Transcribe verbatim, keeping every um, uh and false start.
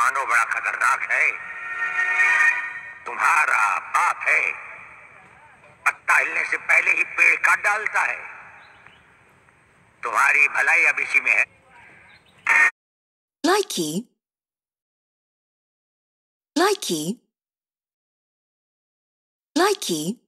Commando बड़ा खतरनाक है। तुम्हारा बाप है, पत्ता हिलने से पहले ही पेड़ काट डालता है। तुम्हारी भलाई अब इसी में है। Likey, likey, likey.